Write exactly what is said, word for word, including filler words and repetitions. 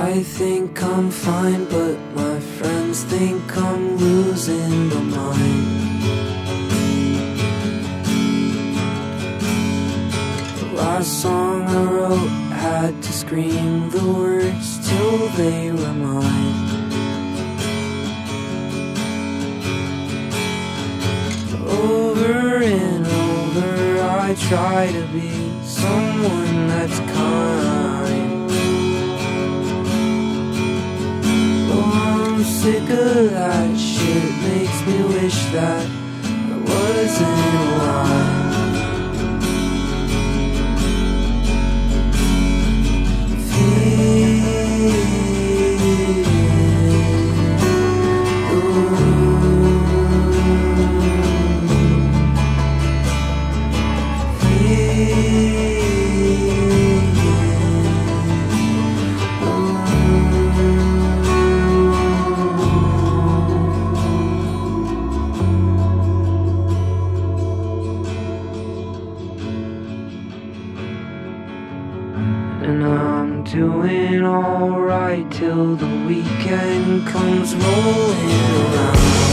I think I'm fine, but my friends think I'm losing my mind. The last song I wrote had to scream the words till they were mine. Over and over I try to be someone that's kind. I'm sick of that shit, makes me wish that I wasn't alive. And I'm doing alright till the weekend comes rolling around.